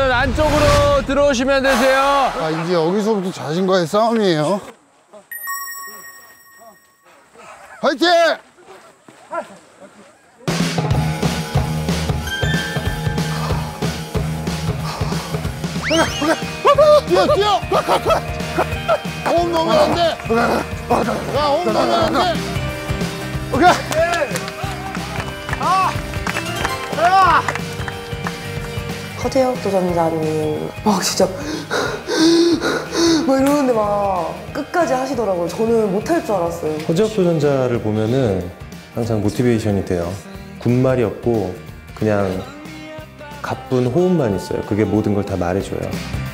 안쪽으로 들어오시면 되세요. 아, 이제 여기서부터 자신과의 싸움이에요. 화이팅! 뛰어, 뛰어! 호흡 넣으면 안 돼! 야, 호흡 넣으면 안 돼! 오케이. 허재혁 도전자님 막 진짜 막 이러는데 막 끝까지 하시더라고요. 저는 못할 줄 알았어요. 허재혁 도전자를 보면은 항상 모티베이션이 돼요. 군말이 없고 그냥 가쁜 호흡만 있어요. 그게 모든 걸 다 말해줘요.